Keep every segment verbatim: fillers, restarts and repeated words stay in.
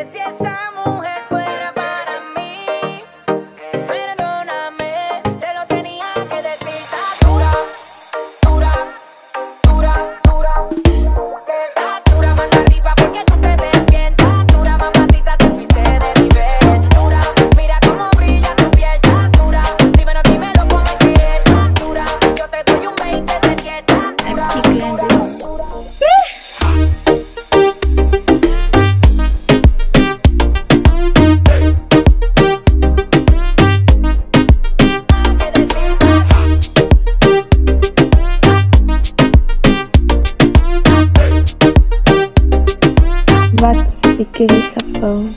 si esa mujer fuera para mí. Perdóname, te lo tenía que decir. Está dura, dura, dura, dura. Que está dura más arriba porque tú te ves bien. Está dura, mamacita, te fuiste de nivel. Dura, mira cómo brilla tu piel. Está dura, dímelo, dímelo cómo es que está dura. Yo te doy un veinte de diez. Está dura, dura, dura. What's because of phone?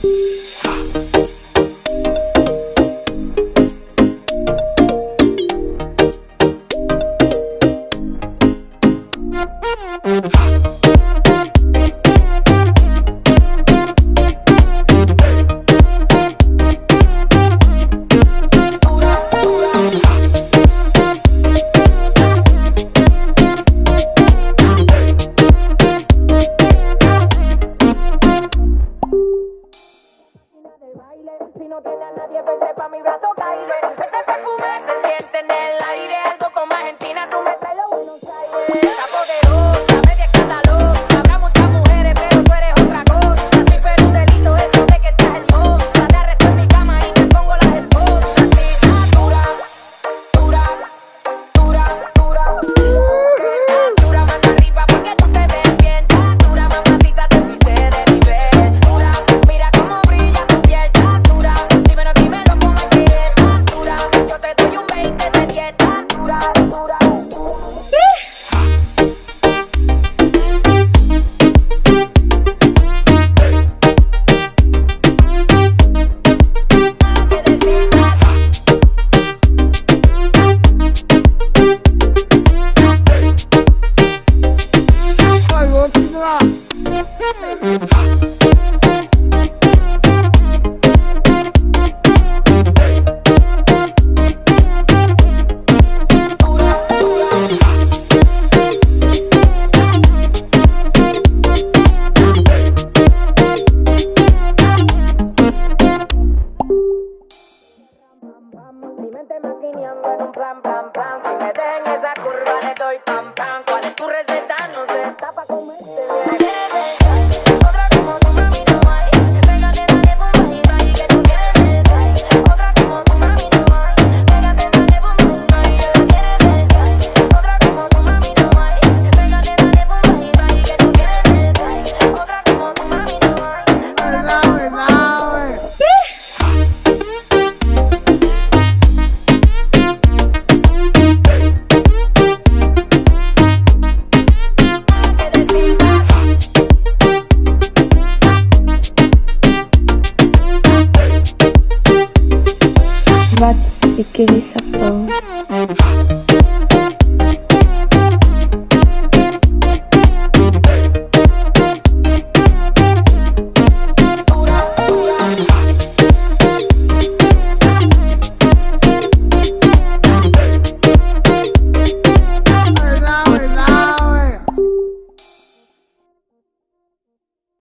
Si no tiene a nadie, vente pa' mi brazo, caile. Ese perfume se siente en el aire. Algo como Argentina, tú me traes los Buenos Aires. Está poderosa, media escandalosa. Habrá muchas mujeres, pero tú eres otra cosa. Si fuera un delito eso de que estás hermosa, te arresto en mi cama y te pongo las esposas. Sí, está dura, dura, dura, dura. Está dura más arriba porque tú te ves bien. Está dura, mamacita, te fuiste de nivel. Dura, mira cómo brilla tu piel. Está dura, dímelo, dímelo cómo es que está dura. Yo te doy un veinte de diez. Está dura, dura, dura. Mi mente maquineando en un plan, plan, plan. Si me den esa curva le doy pam, pam. ¿Cuál es tu receta? No sé, está pa' comerte bien. Otra como tu mami no hay. Pégate, dale, bomba y baile que tú quieres esa. Otra como tu mami no hay. Pégate, dale, bomba y baile que tú quieres esa. Otra como tu mami no hay. Pégate, dale, bomba y baile que tú quieres esa. Otra como tu mami no hay. Verdad, verdad, güey. What's because of phone?